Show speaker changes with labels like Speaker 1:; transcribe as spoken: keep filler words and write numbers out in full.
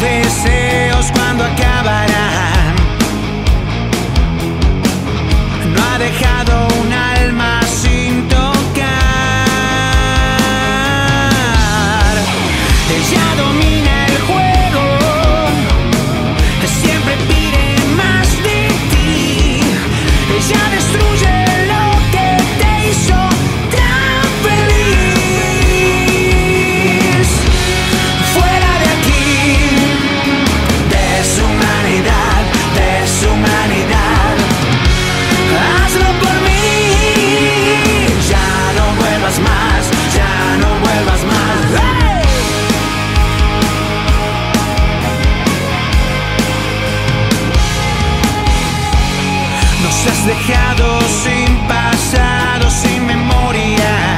Speaker 1: deseos cuando acabarán. No ha dejado un alma sin tocar. Ella domina el juego, siempre pide más de ti. Ella destruye lo que te hizo tan feliz. Fuera de aquí, deshumanidad, deshumanidad. Hazlo por mí. Ya no vuelvas más, ya no vuelvas más. ¡Hey! Nos has dejado sin pasado, sin memoria.